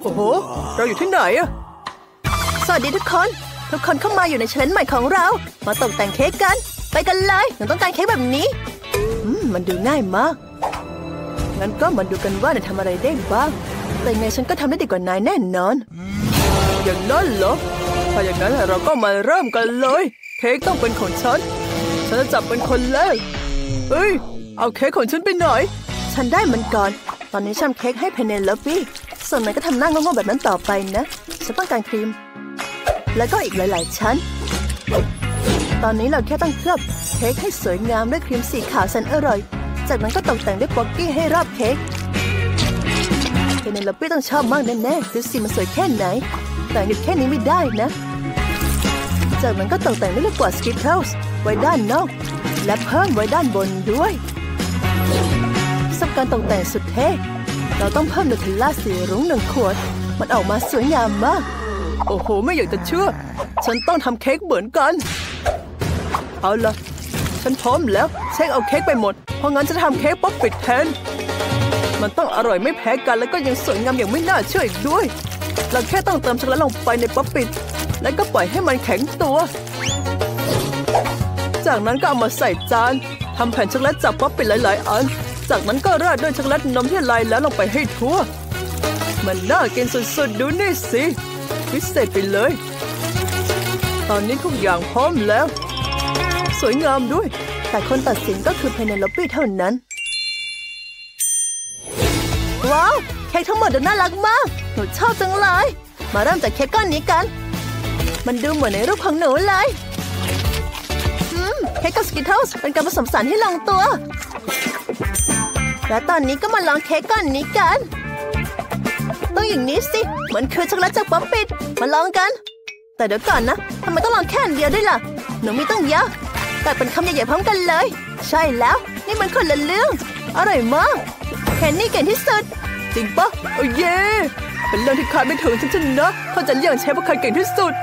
โอ้โหเราอยู่ที่ไหนอะสวัสดีทุกคนเข้ามาอยู่ในเชลเลนจ์ใหม่ของเรามาตกแต่งเค้กกันไปกันเลยหนูต้องการเค้กแบบนี้มันดูง่ายมากงั้นก็มาดูกันว่านายทำอะไรได้บ้างแต่ไงฉันก็ทำได้ดีกว่านายแน่นอนอย่างนั้นเหรอถ้าอย่างนั้นเราก็มาเริ่มกันเลยเค้กต้องเป็นของฉันจะจับเป็นคนแรกเอ้ยเอาเค้กของฉันไปไหนฉันได้มันก่อนตอนนี้ฉันเค้กให้เพเนโลปี้ส่วนนายก็ทำหน้างงๆแบบนั้นต่อไปนะฉันต้องการครีมแล้วก็อีกหลายๆชั้นตอนนี้เราแค่ต้องเคลือบเค้กให้สวยงามด้วยครีมสีขาวแสนอร่อยจากนั้นก็ตกแต่งด้วยป๊อกกี้ให้รอบเค้กเพเนโลปี้ต้องชอบมากแน่ๆดูสิมันสวยแค่ไหนแต่หยุดแค่นี้ไม่ได้นะจากนั้นก็ตกแต่งด้วยลูกกวาดสกิทเทิลส์ไว้ด้านนอกและเพิ่มไว้ด้านบนด้วยสำหรับการตกแต่งสุดเท่เราต้องเพิ่มนูเทลล่าสีรุ้ง1 ขวดมันออกมาสวยงามมากโอ้โหไม่อยากจะเชื่อฉันต้องทำเค้กเหมือนกันเอาล่ะฉันพร้อมแล้วเช็คเอาเค้กไปหมดเพราะงั้นจะทำเค้กป๊อปปิดแทนมันต้องอร่อยไม่แพ้กันแล้วก็ยังสวยงามอย่างไม่น่าเชื่ออีกด้วยเราแค่ต้องเติมช็อกโกแลตลงไปในป๊อปปิดแล้วก็ปล่อยให้มันแข็งตัวจากนั้นก็เอามาใส่จานทำแผ่นช็อกโกแลตจากป๊อปปิดหลายๆอันจากนั้นก็ราดด้วยช็อกโกแลตนมที่ละลายแล้วลงไปให้ทั่วมันน่ากินสุดๆดูนี่สิพิเศษไปเลยตอนนี้ทุกอย่างพร้อมแล้วสวยงามด้วยแต่คนตัดสินก็คือเพเนโลปี้เท่านั้นว้าวเค้กทั้งหมดดูน่ารักมากหนูชอบจังเลยมาเริ่มจากเค้กก้อนนี้กันมันดูเหมือนในรูปของหนูเลยเค้กกับสกิทเทิลส์เป็นการผสมสารที่ลงตัวและตอนนี้ก็มาลองเค้กก้อนนี้กันต้องอย่างนี้สิเหมือนคือช็อกโกแลตจากป๊อปปิดมาลองกันแต่เดี๋ยวก่อนนะทำไมต้องลองแค่อันเดียวด้วยล่ะหนูมีต้องเยอะแต่เป็นคำใหญ่ๆพร้อมกันเลยใช่แล้วนี่มันคนละเรื่องอร่อยมากแคนนี่เก่งที่สุดจริงปะโอ้เย่เป็นเรื่องที่คาดไม่ถึงฉันนะเขาจะเรียกเชฟว่าใครเก่งที่สุด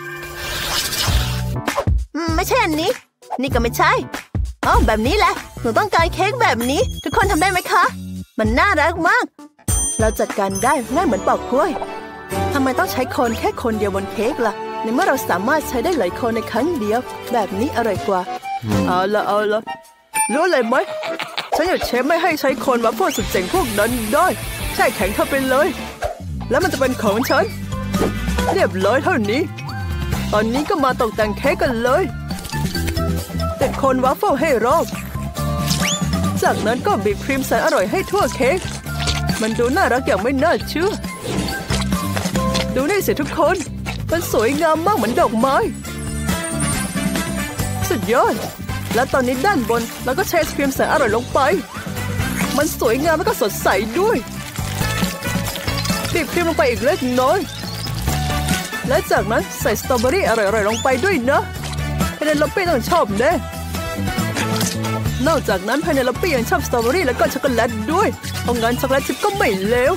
ไม่ใช่อันนี้นี่ก็ไม่ใช่แบบนี้แหละหนูต้องการเค้กแบบนี้ทุกคนทำได้ไหมคะมันน่ารักมากเราจัดการได้ง่ายเหมือนปอกกล้วยทำไมต้องใช้คนแค่คนเดียวบนเค้กล่ะในเมื่อเราสามารถใช้ได้หลายคนในครั้งเดียวแบบนี้อร่อยกว่าเอาละรู้อะไรไหมฉันอยากเชฟไม่ให้ใช้คนวัฟเฟิลสุดเจ๋งพวกนั้นได้แช่แข็งเข้าไปเลยแล้วมันจะเป็นของฉันเรียบร้อยเท่านี้ตอนนี้ก็มาตกแต่งเค้กกันเลยติดโคนวัฟเฟิลให้รอบจากนั้นก็บีบครีมแสนอร่อยให้ทั่วเค้กมันดูน่ารักอย่างไม่น่าเชื่อดูนี่สิทุกคนมันสวยงามมากเหมือนดอกไม้สุดยอดและตอนนี้ด้านบนเราก็เทครีมแสนอร่อยลงไปมันสวยงามแล้วก็สดใสด้วยบีบครีมลงไปอีกเล็กน้อยและจากนั้นใส่สตรอเบอรี่อร่อยๆลงไปด้วยนะเพเนโลปี้ต้องชอบแน่นอกจากนั้นเพเนโลปี้ยังชอบสตรอเบอรี่แล้วก็ช็อกโกแลตด้วยเพราะงั้นช็อกโกแลตชิพก็ไม่เลว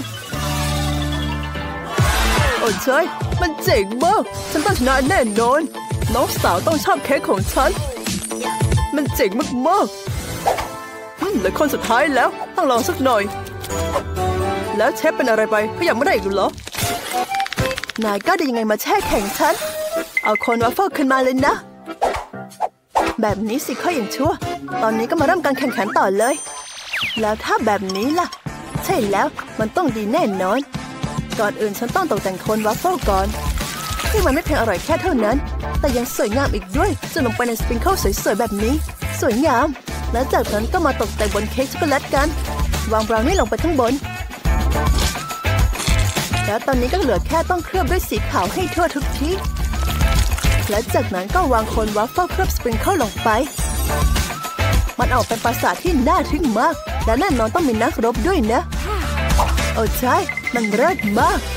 โอ้ใช่มันเจ๋งมากฉันต้องชนะแน่นอนน้องสาวต้องชอบเค้กของฉันมันเจ๋งมากๆเหลือคนสุดท้ายแล้วต้องลองสักหน่อยแล้วเชฟเป็นอะไรไปเขายังไม่ได้อีกเหรอนายก็ได้ยังไงมาแช่แข็งฉันเอาโคนวัฟเฟิลขึ้นมาเลยนะแบบนี้สิค่อยอย่างชั่วตอนนี้ก็มาเริ่มการแข่งขันต่อเลยแล้วถ้าแบบนี้ล่ะใช่แล้วมันต้องดีแน่นอนก่อนอื่นฉันต้องตกแต่งโคนวัฟเฟิลก่อนที่มันไม่เพียงอร่อยแค่เท่านั้นแต่ยังสวยงามอีกด้วยจนลงไปในสปริงเกิลสวยๆแบบนี้สวยงามและจากนั้นก็มาตกแต่งบนเค้กช็อกโกแลตกันวางบราวนี่ลงไปข้างบนแล้วตอนนี้ก็เหลือแค่ต้องเคลือบด้วยสีขาวให้ทั่วทุกที่และจากนั้นก็วางโคนวัฟเฟิลเคลือบสปริงเกิลลงไปมันออกเป็นปราสาทที่น่าทึ่งมากและแน่นอนต้องมีนักรบด้วยนะโอ้ใช่มันเลิศมาก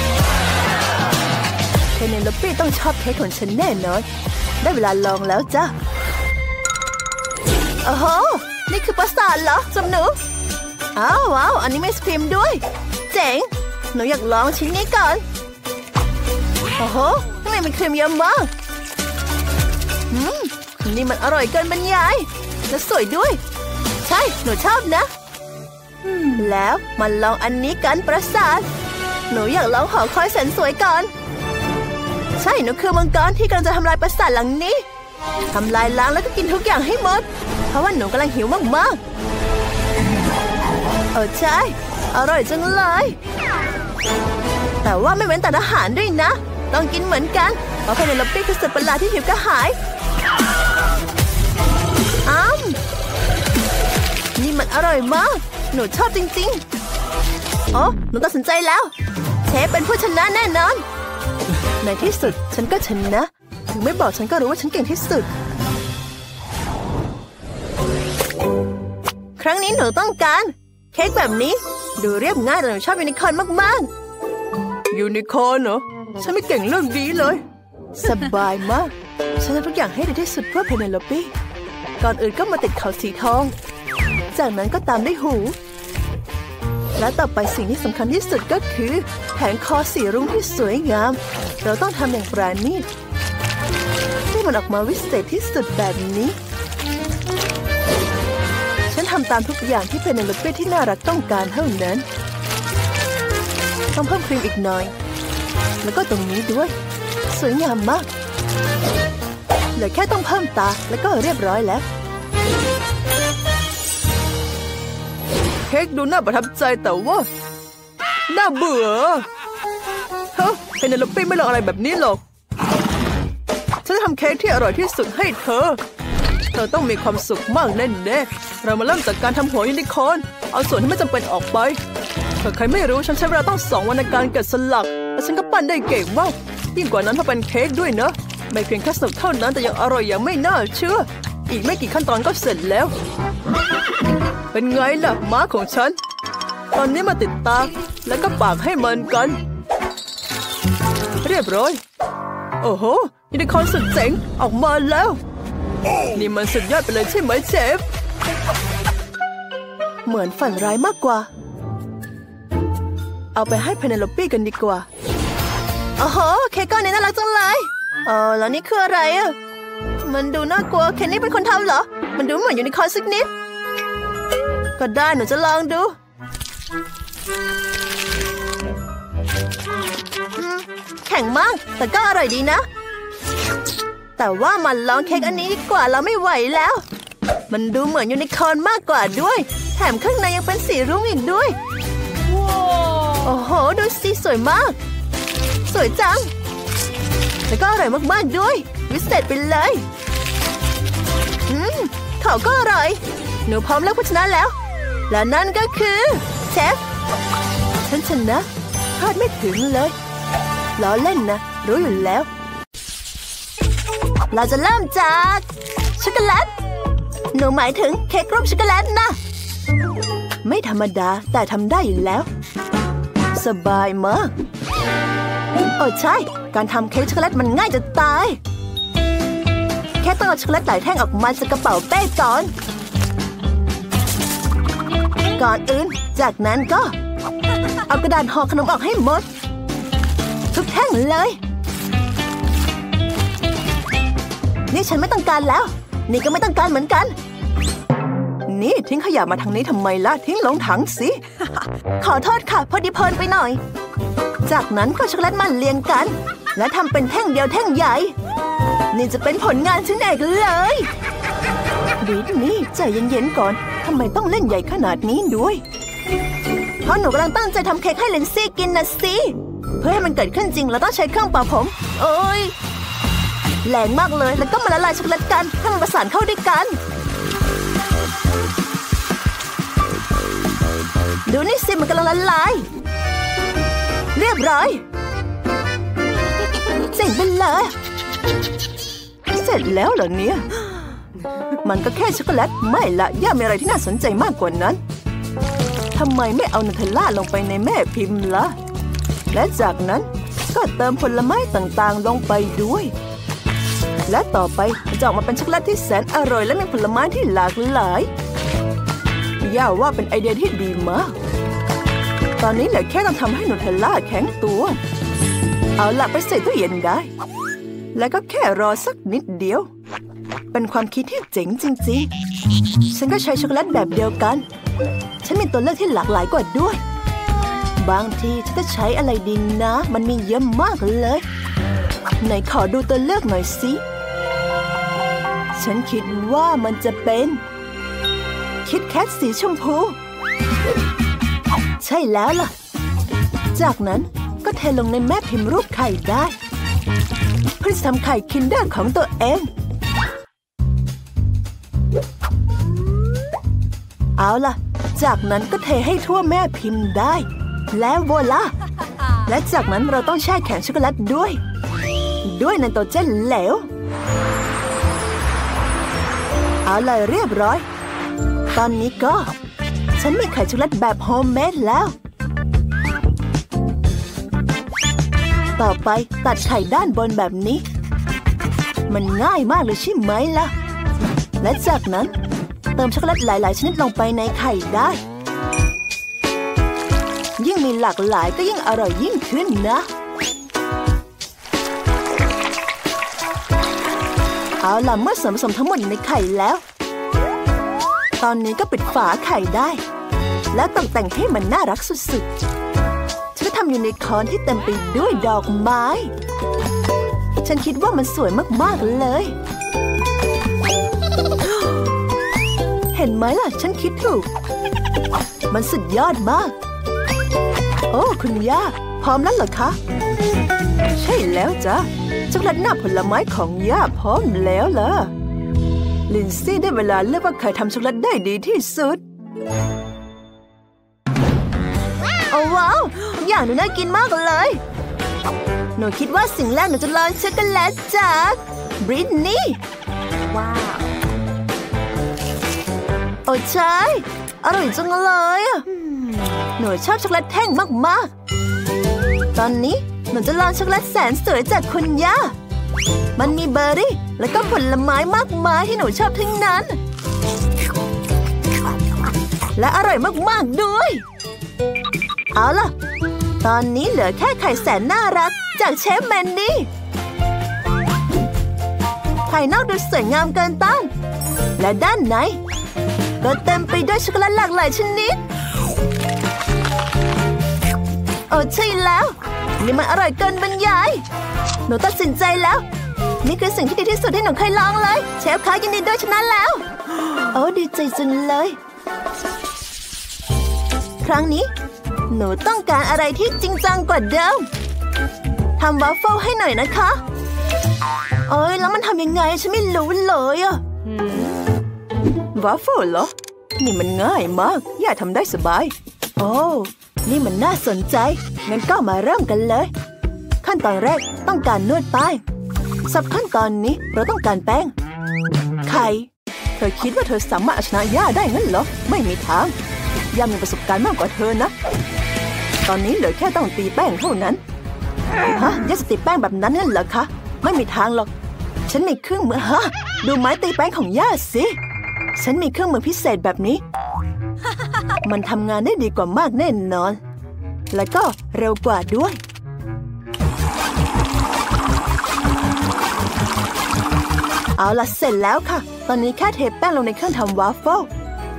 เพเนโลปี้ต้องชอบเค้กของฉันแน่นอนได้เวลาลองแล้วจ้ะโอ้โหนี่คือปราสาทเหรอจำหนูว้าวอันนี้มีไอศครีมด้วยเจ๋งหนูอยากลองชิ้นนี้ก่อนโอ้โหข้างในมีครีมเยอะมากนี่มันอร่อยเกินบรรยายและสวยด้วยใช่หนูชอบนะแล้วมาลองอันนี้กันปราสาทหนูอยากลองหอคอยแสนสวยก่อนใช่หนูคือมังกรที่กำลังจะทำลายปราสาทหลังนี้ทำลายล้างแล้วก็กินทุกอย่างให้หมดเพราะว่าหนูกำลังหิวมากๆใช่อร่อยจังเลยแต่ว่าไม่เว้นแต่อาหารด้วยนะต้องกินเหมือนกันเพราะเพเนโลปี้คือสัตว์ประหลาดที่หิวกระหายนี่มันอร่อยมากหนูชอบจริงๆหนูตัดสินใจแล้วเชฟเป็นผู้ชนะแน่นอนในที่สุดฉันก็ชนะถึงไม่บอกฉันก็รู้ว่าฉันเก่งที่สุดครั้งนี้หนูต้องการเค้กแบบนี้ดูเรียบง่ายแต่หนูชอบยูนิคอร์นมากๆยูนิคอร์นเหรอฉันไม่เก่งเรื่องนี้เลยสบายมากฉันทำทุกอย่างให้ดีที่สุดเพื่อเพเนโลปี้ก่อนอื่นก็มาติดเขาสีทองจากนั้นก็ตามด้วยหูและต่อไปสิ่งที่สำคัญที่สุดก็คือแผงคอสีรุ้งที่สวยงามเราต้องทำอย่างปราณีตให้มันออกมาวิเศษที่สุดแบบนี้ฉันทำตามทุกอย่างที่เพเนโลปี้ที่น่ารักต้องการเท่านั้นต้องเพิ่มครีมอีกหน่อยแล้วก็ตรงนี้ด้วยสวยงามมากเหลือแค่ต้องเพิ่มตาแล้วก็เรียบร้อยแล้วเค้กดูน่าประทับใจแต่ว่าน่าเบื่อเพเนโลปี้ไม่ลองอะไรแบบนี้หรอกฉันจะทำเค้กที่อร่อยที่สุดให้เธอต้องมีความสุขมากแน่ๆเรามาเริ่มจากการทำหัวยูนิคอร์นเอาส่วนที่ไม่จำเป็นออกไปถ้าใครไม่รู้ฉันใช้เวลาต้อง2 วันในการแกะสลักและฉันก็ปั้นได้เก่งมากยิ่งกว่านั้นถ้าเป็นเค้กด้วยนะไม่เพียงแค่สนุกเท่านั้นแต่ยังอร่อยอย่างไม่น่าเชื่ออีกไม่กี่ขั้นตอนก็เสร็จแล้วเป็นไงล่ะม้าของฉันตอนนี้มาติดตาแล้วก็ปากให้มันกันเรียบร้อยโอ้โหยูนิคอร์นสุดเจ๋งออกมาแล้วนี่มันสุดยอดไปเลยใช่ไหมเชฟเหมือนฝันร้ายมากกว่าเอาไปให้เพเนโลปี้กันดีกว่าโอ้โหเค้กก้อนนี้น่ารักจังเลยแล้วนี่คืออะไรอ่ะมันดูน่ากลัวเคนนี่เป็นคนทำเหรอมันดูเหมือนยูนิคอร์นสักนิดก็ได้หนูจะลองดูแข็งมากแต่ก็อร่อยดีนะแต่ว่ามันลองเค้กอันนี้ดีกว่าเราไม่ไหวแล้วมันดูเหมือนยูนิคอร์นมากกว่าด้วยแถมข้างในยังเป็นสีรุ้งอีกด้วยโอ้โหดูสิสวยมากสวยจังแล้วก็อร่อยมากๆด้วยวิเศษไปเลยเขาก็อร่อยหนูพร้อมแล้วผู้ชนะแล้วและนั่นก็คือเชฟฉันชนะคาดไม่ถึงเลยล้อเล่นนะรู้อยู่แล้วเราจะเริ่มจากช็อกโกแลตหนูหมายถึงเค้กรูปช็อกโกแลตนะไม่ธรรมดาแต่ทำได้อยู่แล้วสบายมากใช่การทำเค้กช็อกโกแลตมันง่ายจะตายแค่ต้องเอาช็อกโกแลตหลายแท่งออกมาจากกระเป๋าเป้ก่อนอื่นจากนั้นก็เอากระดาษห่อขนมออกให้หมดทุกแท่งเลยนี่ฉันไม่ต้องการแล้วนี่ก็ไม่ต้องการเหมือนกันนี่ทิ้งขยะมาทางนี้ทำไมล่ะทิ้งลงถังสิ ขอโทษค่ะพอดีเพลินไปหน่อยจากนั้นก็ช็อกโกแลตมันเรียงกันและทำเป็นแท่งเดียวแท่งใหญ่นี่จะเป็นผลงานชิ้นเอกเลยดีนี่ใจเย็นๆก่อนทำไมต้องเล่นใหญ่ขนาดนี้ด้วยเพราะหนูกำลังตั้งใจทำเค้กให้เลนซี่กินนะสิเพื่อให้มันเกิดขึ้นจริงเราต้องใช้เครื่องเป่าผมแรงมากเลยแล้วก็มาละลายช็อกโกแลตกันให้มันประสานเข้าด้วยกันดูนี่สิมันกำลังละลายเรียบร้อยเจ๋งไปเลยเสร็จแล้วเหรอเนี่ยมันก็แค่ช็อกโกแลตไม่ละย่ามีอะไรที่น่าสนใจมากกว่านั้นทำไมไม่เอานูเทลล่าลงไปในแม่พิมพ์ล่ะและจากนั้นก็เติมผลไม้ต่างๆลงไปด้วยและต่อไปจะออกมาเป็นช็อกโกแลตที่แสนอร่อยและมีผลไม้ที่หลากหลายย่าว่าเป็นไอเดียที่ดีมากตอนนี้เหลือแค่ต้องทำให้นูเทลล่าแข็งตัวเอาล่ะไปใส่ตู้เย็นได้แล้วก็แค่รอสักนิดเดียวเป็นความคิดที่เจ๋งจริงๆฉันก็ใช้ช็อกโกแลตแบบเดียวกันฉันมีตัวเลือกที่หลากหลายกว่าด้วยบางทีฉันจะใช้อะไรดีนะมันมีเยอะมากเลยไหนขอดูตัวเลือกหน่อยสิฉันคิดว่ามันจะเป็นคิดแคทสีชมพูใช่แล้วล่ะจากนั้นก็เทลงในแม่พิมพ์รูปไข่ได้เพื่อทำไข่คินเดอร์ของตัวเองเอาล่ะจากนั้นก็เทให้ทั่วแม่พิมพ์ได้แล้วโวลาและจากนั้นเราต้องแช่แข็งช็อกโกแลตด้วยไนโตรเจนเหลวเอาเลยเรียบร้อยตอนนี้ก็ฉันมีไข่ช็อกโกแลตแบบโฮมเมดแล้วต่อไปตัดไข่ด้านบนแบบนี้มันง่ายมากเลยใช่ไหมล่ะและจากนั้นเติมช็อกโกแลตหลายๆชนิดลงไปในไข่ได้ยิ่งมีหลากหลายก็ยิ่งอร่อยยิ่งขึ้นนะเอาล่ะเมื่อส่วนผสมทั้งหมดอยู่ในไข่แล้วตอนนี้ก็ปิดฝาไข่ได้แล้วตกแต่งให้มันน่ารักสุดๆฉันจะทำยูนิคอร์นที่เต็มไปด้วยดอกไม้ฉันคิดว่ามันสวยมากๆเลยเห็นไหมล่ะฉันคิดถูกมันสุดยอดมากโอ้คุณย่าพร้อมแล้วเหรอคะใช่แล้วจ้ะช็อกโกแลตหน้าผลไม้ของย่าพร้อมแล้วล่ะลินซี่ได้เวลาเลือกว่าใครทำช็อกโกแลตได้ดีที่สุดโอ้ว้าวอย่างดูน่ากินมากเลยหนูคิดว่าสิ่งแรกหนูจะลองช็อกโกแลตจากบริตนี่ว้าวโอ้ใช่อร่อยจังเลยหนูชอบช็อกโกแลตแท่งมากๆตอนนี้หนูจะลองช็อกโกแลตแสนสวยจากคุณย่ามันมีเบอร์รี่และก็ผลไม้มากมายที่หนูชอบทั้งนั้นและอร่อยมากๆด้วยเอาล่ะตอนนี้เหลือแค่ไข่แสนน่ารักจากเชฟแมนดี้ไข่นอกดูสวยงามเกินต้านและด้านในก็เต็มไปด้วยช็อกโกแลตหลากหลายชนิดโอ้ใช่แล้วนี่มันอร่อยเกินบรรยายหนูตัดสินใจแล้วนี่คือสิ่งที่ดีที่สุดที่หนูเคยลองเลยเชฟคะยินดีด้วยชนะแล้วโอ้ดีใจจังเลยครั้งนี้หนูต้องการอะไรที่จริงจังกว่าเดิมทำวาฟเฟิลให้หน่อยนะคะโอ้ยแล้วมันทำยังไงฉันไม่รู้เลยอะวาฟเฟิลเหรอนี่มันง่ายมากย่าทำได้สบายโอ้นี่มันน่าสนใจงั้นก็มาเริ่มกันเลยขั้นตอนแรกต้องการนวดแป้งสับขั้นตอนนี้เราต้องการแป้งไข่เธอคิดว่าเธอสามารถเอาชนะย่าได้งั้นเหรอไม่มีทางย่ามีประสบการณ์มากกว่าเธอนะตอนนี้เหลือแค่ต้องตีแป้งเท่านั้นฮะย่าจะตีแป้งแบบนั้นงั้นเหรอคะไม่มีทางหรอกฉันมีเครื่องมือฮะดูไม้ตีแป้งของย่าสิฉันมีเครื่องมือพิเศษแบบนี้มันทำงานได้ดีกว่ามากแน่นอนและก็เร็วกว่าด้วยเอาล่ะเสร็จแล้วค่ะตอนนี้แค่เทแป้งลงในเครื่องทำวาฟเฟิล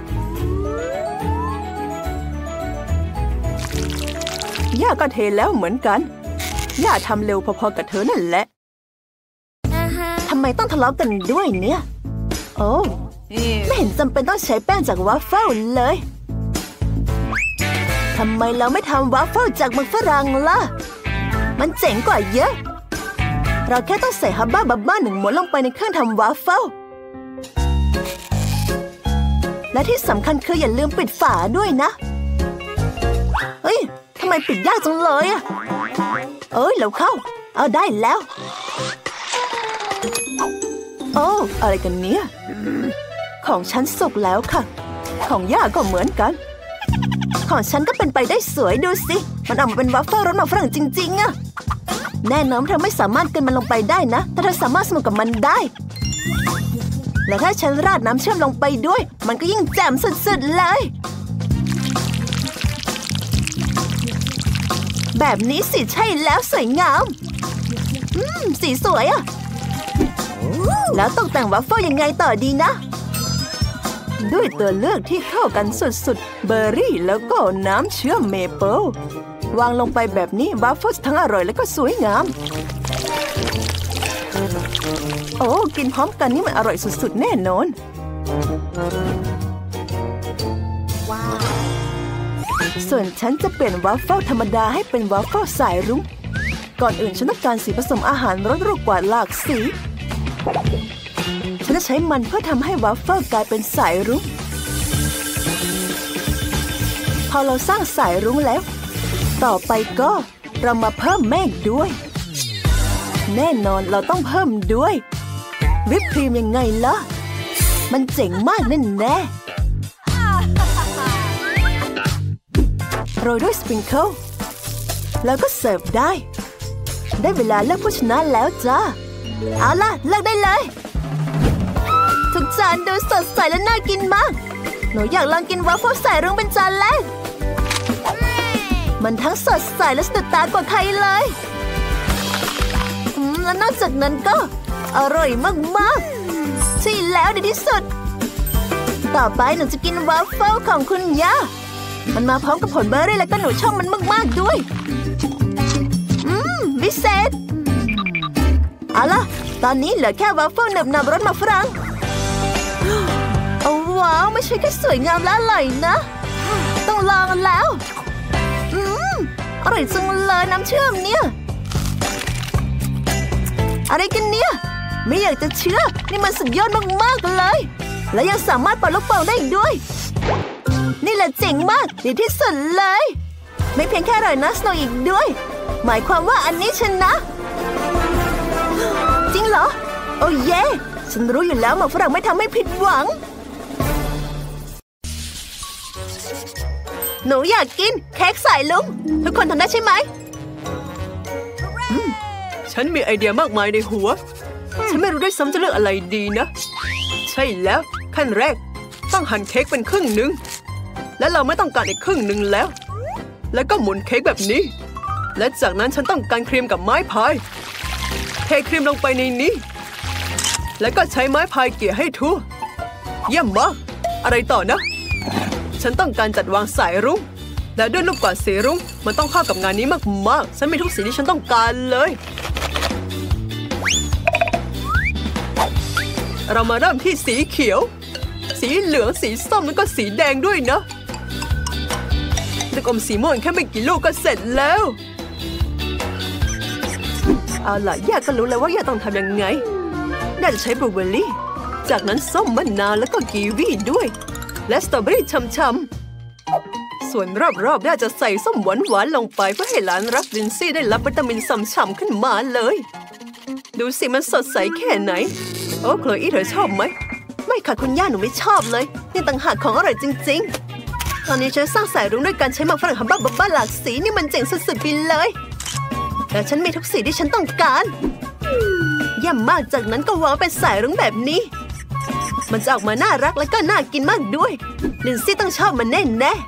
ย่าก็เทแล้วเหมือนกันย่าทำเร็วพอๆกับเธอนั่นแหละทำไมต้องทะเลาะกันด้วยเนี่ยโอ้ไม่เห็นจำเป็นต้องใช้แป้งจากวาฟเฟิลเลยทำไมเราไม่ทำวาฟเฟิลจากมันฝรั่งล่ะมันเจ๋งกว่าเยอะเราแค่ต้องใส่ฮับบ้าบับบ้า1 ม้วนลงไปในเครื่องทำวาฟเฟิลและที่สำคัญคืออย่าลืมปิดฝาด้วยนะเฮ้ยทำไมปิดยากจังเลยอะเอ้ยเร็วเข้าเอาได้แล้วโอ้อะไรกันเนี่ยของฉันสุกแล้วค่ะของย่าก็เหมือนกันของฉันก็เป็นไปได้สวยดูสิมันออกมาเป็นวาฟเฟิลรสมันฝรั่งจริงๆอะแน่นอนเธอไม่สามารถกินมันลงไปได้นะแต่เธอสามารถสนุกกับมันได้และถ้าฉันราดน้ำเชื่อมลงไปด้วยมันก็ยิ่งแจ่มสุดๆเลยแบบนี้สิใช่แล้วสวยงามสีสวยอะแล้วตกแต่งวาฟเฟิลยังไงต่อดีนะด้วยตัวเลือกที่เข้ากันสุดๆเบอร์รี่แล้วก็น้ำเชื่อมเมเปิลวางลงไปแบบนี้วัฟเฟิลทั้งอร่อยและก็สวยงามโอ้กินพร้อมกันนี่มันอร่อยสุดๆแน่นอนว้าวส่วนฉันจะเปลี่ยนวัฟเฟิลธรรมดาให้เป็นวัฟเฟิลสายรุ้งก่อนอื่นฉันต้องการสีผสมอาหารรสรูปกว่าหลากสีฉันจะใช้มันเพื่อทำให้วัฟเฟิลกลายเป็นสายรุ้งพอเราสร้างสายรุ้งแล้วต่อไปก็เรามาเพิ่มเมฆด้วยแน่นอนเราต้องเพิ่มด้วยวิปครีมยังไงล่ะมันเจ๋งมากแน่โรยด้วยสปริงเกิลแล้วก็เสิร์ฟได้เวลาเลือกผู้ชนะแล้วจ้าเอาล่ะเลือกได้เลยทุกจานดูสดใสและน่ากินมากหนูอยากลองกินวัฟเฟิลสายรุ้งเป็นจานแรกมันทั้งสดใสและสะดุดตากว่าใครเลยและนอกจากนั้นก็อร่อยมากๆใช่แล้วในที่สุดต่อไปหนูจะกินวัฟเฟิลของคุณย่ามันมาพร้อมกับผลเบอร์รี่และก็หนูชอบมันมากๆด้วยวิเศษเอาล่ะตอนนี้เหลือแค่วัฟเฟิลหนึบๆรสมะฝรั่งโอ้ว้าวไม่ใช่แค่สวยงามและอร่อยนะต้องลองแล้วอร่อยจังเลยน้ำเชื่อมเนี่ยอะไรกันเนี่ยไม่อยากจะเชื่อนี่มันสุดยอดมากๆเลยและยังสามารถปล่อยลูกโป่งได้อีกด้วยนี่แหละเจ๋งมากดีที่สุดเลยไม่เพียงแค่อร่อยนะสโนว์อีกด้วยหมายความว่าอันนี้ชนะจริงเหรอโอ้เย่ฉันรู้อยู่แล้วหมากฝรั่งไม่ทำให้ผิดหวังหนูอยากกินเค้กสายลุงทุกคนทำได้ใช่ไหมฉันมีไอเดียมากมายในหัวฉันไม่รู้ด้วยซ้ำจะเลือกอะไรดีนะใช่แล้วขั้นแรกต้องหั่นเค้กเป็นครึ่งหนึ่งและเราไม่ต้องการอีกครึ่งหนึ่งแล้วก็หมุนเค้กแบบนี้และจากนั้นฉันต้องการครีมกับไม้พายเทครีมลงไปในนี้แล้วก็ใช้ไม้พายเกี่ยให้ทั่วเยี่ยมมากอะไรต่อนะฉันต้องการจัดวางสายรุ้งและด้วยลูกกวาดสีรุ้งมันต้องเข้ากับงานนี้มากๆฉันมีทุกสีที่ฉันต้องการเลยเรามาเริ่มที่สีเขียวสีเหลืองสีส้มแล้วก็สีแดงด้วยนะลูกอมสีม่วงแค่ไม่กี่ลูกก็เสร็จแล้วเอาล่ะย่าก็รู้แล้วว่าย่าต้องทำยังไงน่าจะใช้บลูเบอร์รี่จากนั้นส้มมะนาวแล้วก็กีวีด้วยและสตรอเบอรี่ช่ำๆส่วนรอบๆย่าจะใส่ส้มหวานๆลงไปเพื่อให้หลานรักลินซี่ได้รับวิตามินฉ่ำๆขึ้นมาเลยดูสิมันสดใสแค่ไหนโอ้โคลอีเธอชอบไหมไม่ค่ะคุณย่าหนูไม่ชอบเลยนี่ต่างหากของอร่อยจริงๆตอนนี้ฉันสร้างสายรุ้งด้วยการใช้หมากฝรั่งฮัมบ้าหลากสีนี่มันเจ๋งสุดๆไปเลยแต่ฉันมีทุกสีที่ฉันต้องการเยี่ยมมากจากนั้นก็วางเป็นสายรุ้งแบบนี้มันจะออกมาน่ารักและก็น่ากินมากด้วยลินซี่ต้องชอบมันแน่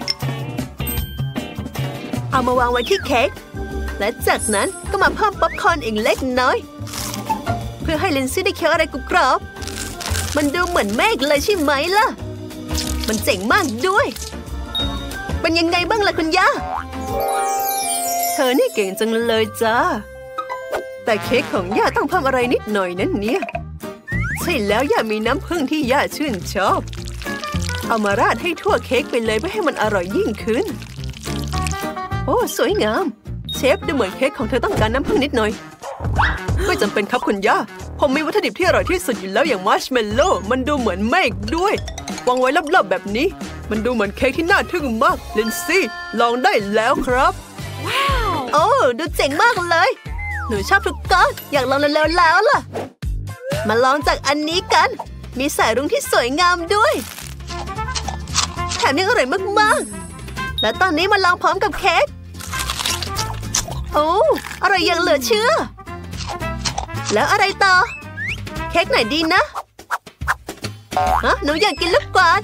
ๆเอามาวางไว้ที่เค้กและจากนั้นก็มาเพิ่มป๊อปคอร์นอีกเล็กน้อยเพื่อให้ลินซี่ได้เคี้ยวอะไรกรอบมันดูเหมือนเมฆเลยใช่ไหมล่ะมันเจ๋งมากด้วยเป็นยังไงบ้างล่ะคุณย่าเธอนี่เก่งจังเลยจ้าแต่เค้กของย่าต้องเพิ่มอะไรนิดหน่อยนั่นเนี่ยใช่แล้วย่ามีน้ำผึ้งที่ย่าชื่นชอบเอามาราดให้ทั่วเค้กไปเลยเพื่อให้มันอร่อยยิ่งขึ้นโอ้สวยงามเชฟดูเหมือนเค้กของเธอต้องการน้ำผึ้งนิดหน่อยไม่จำเป็นครับคุณย่าผมมีวัตถุดิบที่อร่อยที่สุดอยู่แล้วอย่างมัชเมลโล่มันดูเหมือนเมฆด้วยวางไว้รอบๆแบบนี้มันดูเหมือนเค้กที่น่าทึ่งมากลินซี่ลองได้แล้วครับว้าวโอ้ดูเจ๋งมากเลยหนูชอบทุกก้อนอยากลองเร็วๆแล้วล่ะมาลองจากอันนี้กันมีสายรุ้งที่สวยงามด้วยแถมยังอร่อยมากๆและตอนนี้มาลองพร้อมกับเค้กโอ้อร่อยอย่างเหลือเชื่อแล้วอะไรต่อเค้กไหนดีนะหนูอยากกินลูกกวาด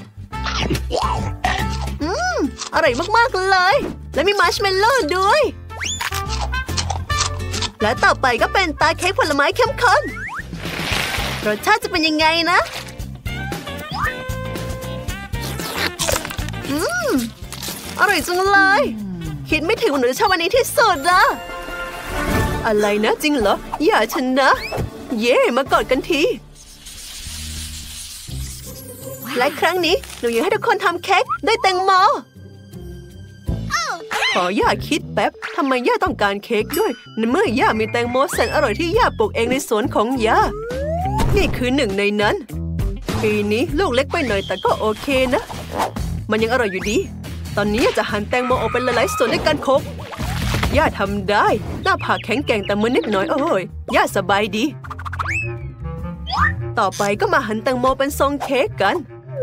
อร่อยมากๆเลยและมีมัชเมลโล่ด้วยและต่อไปก็เป็นตาเค้กผลไม้เข้มข้นรสชาติจะเป็นยังไงนะอร่อยจังเลยคิดไม่ถึงว่าหนูจะชอบวันนี้ที่สุดอะอะไรนะจริงเหรออย่าฉันนะเย่มากอดกันทีและครั้งนี้หนูอยากให้ทุกคนทำเค้กด้วยแตงโมขอย่าคิดแป๊บทำไมย่าต้องการเค้กด้วยในเมื่อย่ามีแตงโมแสนอร่อยที่ย่าปลูกเองในสวนของย่านี่คือหนึ่งในนั้นปีนี้ลูกเล็กไปหน่อยแต่ก็โอเคนะมันยังอร่อยอยู่ดีตอนนี้จะหั่นแตงโมออกเป็นหลายๆส่วนในการโคกย่าทำได้หน้าผากแข็งแกร่งแต่มือนิดหน่อยโอ้ยย่าสบายดีต่อไปก็มาหั่นแตงโมเป็นทรงเค้กกัน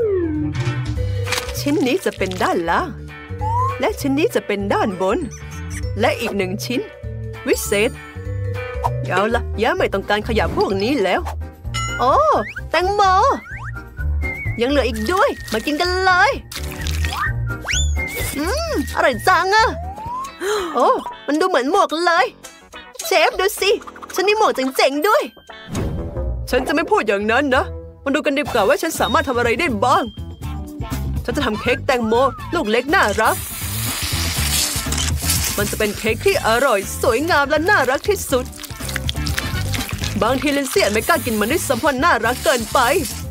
ชิ้นนี้จะเป็นด้านล่างและชิ้นนี้จะเป็นด้านบนและอีกหนึ่งชิ้นวิเศษเอาละย่าไม่ต้องการขยะพวกนี้แล้วโอ้แตงโมยังเหลืออีกด้วยมากินกันเลยอร่อยจังอะโอ้มันดูเหมือนหมวกเลยเชฟดูสิฉันมีหมวกเจ๋งๆด้วยฉันจะไม่พูดอย่างนั้นนะมาดูกันดีกว่าว่าฉันสามารถทำอะไรได้บ้างฉันจะทำเค้กแตงโมลูกเล็กน่ารักมันจะเป็นเค้กที่อร่อยสวยงามและน่ารักที่สุดบางทีลินซี่ไม่กล้ากินมันด้วยซ้ำเพราะน่ารักเกินไป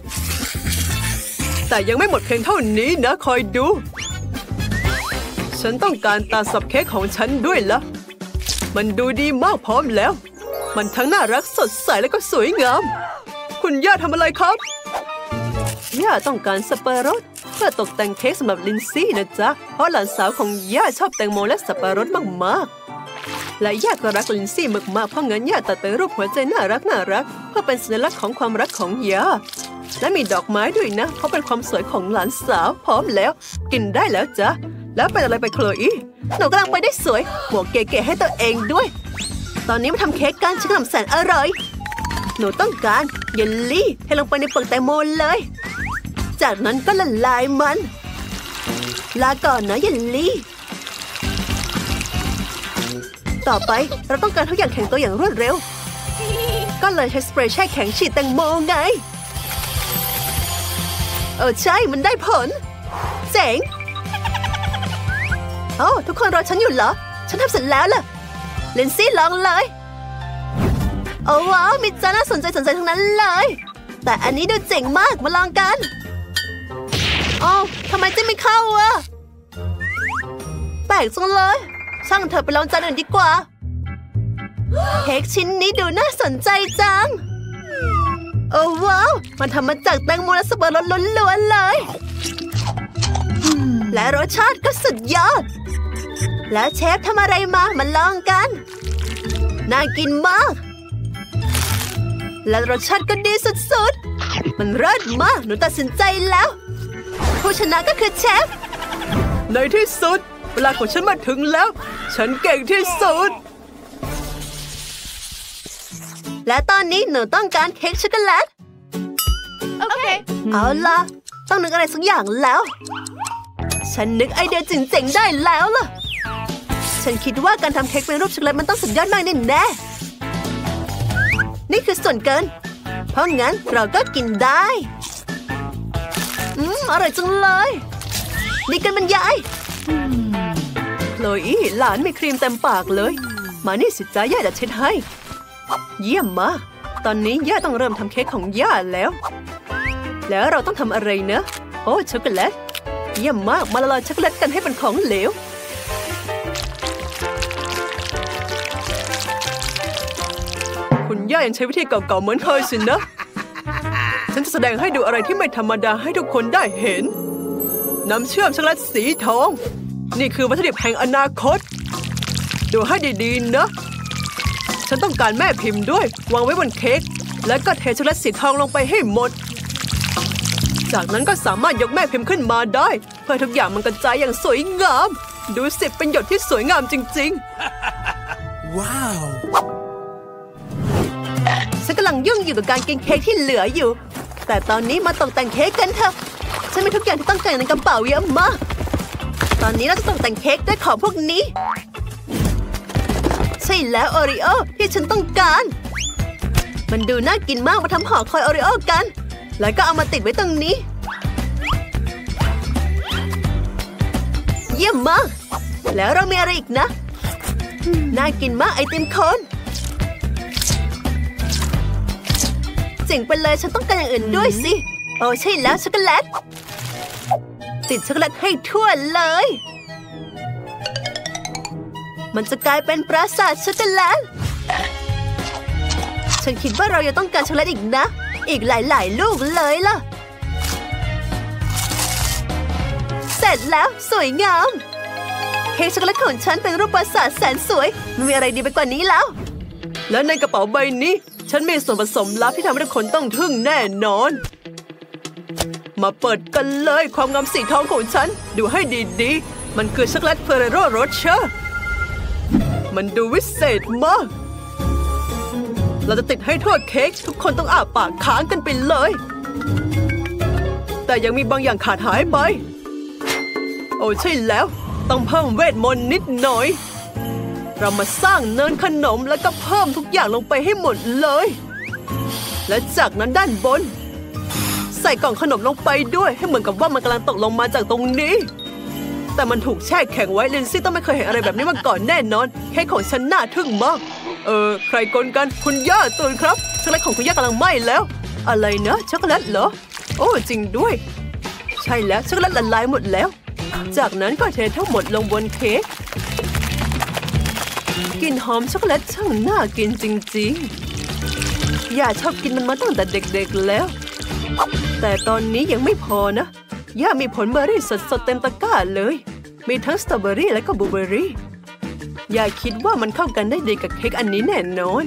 แต่ยังไม่หมดเพียงเท่านี้นะคอยดูฉันต้องการตาสับเค้กของฉันด้วยละมันดูดีมากพร้อมแล้วมันทั้งน่ารักสดใสและก็สวยงามคุณย่าทำอะไรครับย่าต้องการสับปะรดเพื่อตกแต่งเค้กสำหรับลินซี่นะจ๊ะเพราะหลานสาวของย่าชอบแตงโมและสับปะรดมากๆและย่าก็รักลินซี่มากๆเพราะงั้นย่าตัดเป็นรูปหัวใจน่ารักเพื่อเป็นสัญลักษณ์ของความรักของย่าและมีดอกไม้ด้วยนะเพราะเป็นความสวยของหลานสาวพร้อมแล้วกินได้แล้วจ๊ะแล้วเป็นอะไรไปโคลอี้หนูกำลังไปได้สวยหมวกเก๋ๆให้ตัวเองด้วยตอนนี้มาทำเค้กกันฉันทำแสนอร่อยหนูต้องการเยลลี่ให้ลงไปในเปลือกแตงโมเลยจากนั้นก็ละลายมันลาก่อนนะเยลลี่ต่อไปเราต้องการทุกอย่างแข็งตัวอย่างรวดเร็วก็เลยใช้สเปรย์แช่แข็งฉีดแตงโมไงใช่มันได้ผลเจ๋งโอ้ทุกคนรอฉันอยู่เหรอฉันทำเสร็จแล้วล่ะเลนซี่ลองเลยโอ้ว้าวมีจานน่าสนใจทั้งนั้นเลยแต่อันนี้ดูเจ๋งมากมาลองกันอ๋อทำไมจิ้มไม่เข้าอะแปลกจังเลยช่างเธอไปลองจานอื่นดีกว่าเค้กชิ้นนี้ดูน่าสนใจจังโอ้ว้าวมันทำมาจากแตงโมและสับปะรดล้วนๆเลยและรสชาติก็สุดยอดแล้วเชฟทำอะไรมาลองกันน่ากินมากและรสชาติก็ดีสุดๆมันเลิศมากหนูตัดสินใจแล้วผู้ชนะก็คือเชฟในที่สุดเวลาของฉันมาถึงแล้วฉันเก่งที่สุดและตอนนี้หนูต้องการเค้กช็อกโกแลตโอเคเอาล่ะต้องนึกอะไรสักอย่างแล้วฉันนึกไอเดียเจ๋งๆได้แล้วล่ะฉันคิดว่าการทำเค้กเป็นรูปช็อกโกแลตมันต้องสุดยอดมากแน่ๆนี่คือส่วนเกินเพราะงั้นเราก็กินได้อร่อยจังเลยนี่กันบรรยายโคลอี้หลานมีครีมเต็มปากเลยมานี่สิจ้าย่าจะเช็ดให้เยี่ยมมากตอนนี้ย่าต้องเริ่มทำเค้กของย่าแล้วเราต้องทำอะไรนะโอ้ช็อกโกแลตเยี่ยมมากมาละลายช็อกโกแลตกันให้เป็นของเหลวคุณย่ายังใช้วิธีเก่าๆเหมือนเคยสินะฉันจะแสดงให้ดูอะไรที่ไม่ธรรมดาให้ทุกคนได้เห็นน้ำเชื่อมช็อกโกแลตสีทองนี่คือวัตถุดิบแห่งอนาคตดูให้ดีๆนะฉันต้องการแม่พิมพ์ด้วยวางไว้บนเค้กแล้วก็เทช็อกโกแลตสีทองลงไปให้หมดจากนั้นก็สามารถยกแม่พิมพ์ขึ้นมาได้เพื่อทุกอย่างมันกระจายอย่างสวยงามดูสิเป็นหยดที่สวยงามจริงๆว้าวฉันกำลังยุ่งอยู่กับการกินเค้กที่เหลืออยู่แต่ตอนนี้มาตกแต่งเค้กกันเถอะฉันมีทุกอย่างที่ต้องการในกระเป๋าเยอะมากตอนนี้เราจะตกแต่งเค้กด้วยของพวกนี้ใช่แล้วโอริโอที่ฉันต้องการมันดูน่ากินมากมาทำห่อคอยโอริโอกันแล้วก็เอามาติดไว้ตรงนี้ยี่ยมมากแล้วเรามีอะไรอีกนะน่ากินมากไอติมโคนเจ๋งไปเลยฉันต้องการอย่างอื่นด้วยสิโอ้ใช่แล้วช็อกโกแลตติดช็อกโกแลตให้ทั่วเลยมันจะกลายเป็นปราสาทช็อกโกแลตฉันคิดว่าเราจะต้องการช็อกโกแลตอีกนะอีกหลายๆลูกเลยล่ะเสร็จแล้วสวยงามเค้กช็อกโกแลตของฉันเป็นรูปปราสาทแสนสวยไม่มีอะไรดีไปกว่านี้แล้วและในกระเป๋าใบนี้ฉันมีส่วนผสมลับที่ทำให้ทุกคนต้องทึ่งแน่นอนมาเปิดกันเลยความงามสีทองของฉันดูให้ดีๆมันคือช็อกโกแลตเฟอร์เรโรโรเชอร์มันดูวิเศษมากเราจะติดให้ทั่วเค้กทุกคนต้องอ้าปากค้างกันไปเลยแต่ยังมีบางอย่างขาดหายไปโอ้ใช่แล้วต้องเพิ่มเวทมนต์นิดหน่อยเรามาสร้างเนินขนมแล้วก็เพิ่มทุกอย่างลงไปให้หมดเลยและจากนั้นด้านบนใส่กล่องขนมลงไปด้วยให้เหมือนกับว่ามันกำลังตกลงมาจากตรงนี้แต่มันถูกแช่แข็งไว้ลินซี่ต้องไม่เคยเห็นอะไรแบบนี้มาก่อนแน่นอนเค้กของฉันน่าทึ่งมากใครกลกันคุณย่าตื่นครับช็อกโกแลตของคุณย่ากำลังไหม้แล้วอะไรนะช็อกโกแลตเหรอโอ้จริงด้วยใช่แล้วช็อกโกแลตละลายหมดแล้วจากนั้นก็เททั้งหมดลงบนเค้กกลิ่นหอมช็อกโกแลตช่างน่ากินจริงๆย่าชอบกินมันมาตั้งแต่เด็กๆแล้วแต่ตอนนี้ยังไม่พอนะย่ามีผลเบอร์รี่สดๆเต็มตะกร้าเลยมีทั้งสตรอเบอร์รี่และก็บลูเบอร์รี่ย่าคิดว่ามันเข้ากันได้ดีกับเค้กอันนี้แน่นอน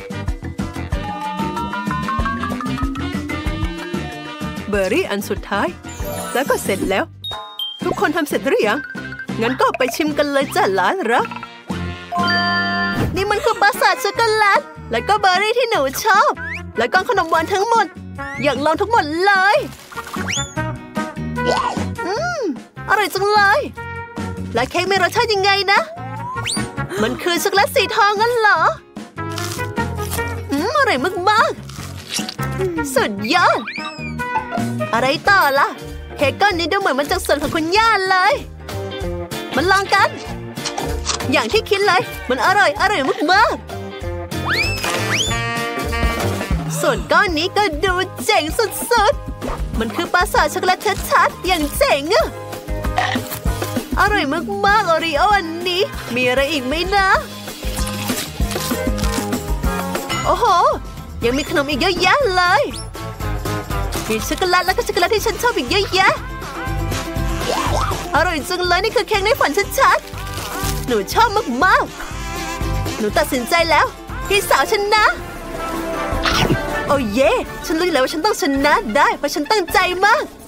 เบอร์รี่อันสุดท้ายแล้วก็เสร็จแล้วทุกคนทำเสร็จหรือยังงั้นก็ไปชิมกันเลยจ้ะหลานรักนี่มันคือปราสาทช็อกโกแลตและก็เบอร์รี่ที่หนูชอบและก็ขนมหวานทั้งหมดอยากลองทั้งหมดเลยอร่อยจังเลยและเค้กมีรสชาติยังไงนะมันคือช็อกโกแลตสีทองงั้นเหรออร่อยมากๆสุดยอดอะไรต่อล่ะเค้กก้อนนี้ดูเหมือนมันจากส่วนของคุณย่าเลยมันลองกันอย่างที่คิดเลยมันอร่อยมากๆส่วนก้อนนี้ก็ดูเจ๋งสุดๆมันคือปราสาทช็อกโกแลตชัดๆอย่างเจ๋งอะอร่อยมากๆโอริโออันนี้มีอะไรอีกไหมนะโอ้โหยังมีขนมอีกเยอะแยะเลยมีช็อกโกแลตแล้วก็ช็อกโกแลตที่ฉันชอบอีกเยอะแยะอร่อยจังเลยนี่คือเค้กในฝันชัดๆหนูชอบมากๆหนูตัดสินใจแล้วพี่สาวฉันนะโอ้เย่ฉันรู้แล้วว่าฉันต้องชนะได้เพราะฉันตั้งใจมาก